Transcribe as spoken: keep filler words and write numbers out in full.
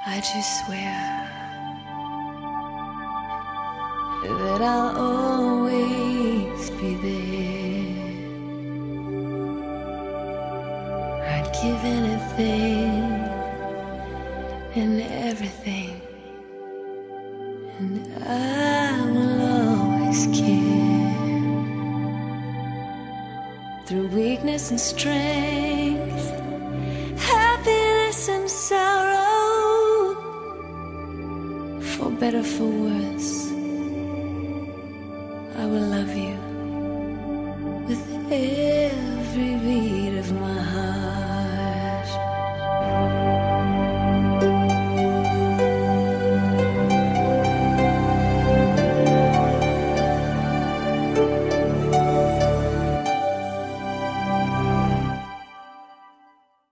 I just swear that I'll always be there. I'd give anything and everything, and I will always care. Through weakness and strength, happiness and sorrow, for better, for worse,